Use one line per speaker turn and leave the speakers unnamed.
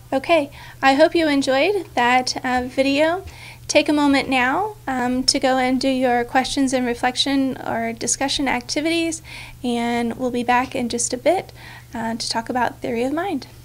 Okay, I hope you enjoyed that video. Take a moment now to go and do your questions and reflection or discussion activities, and we'll be back in just a bit to talk about theory of mind.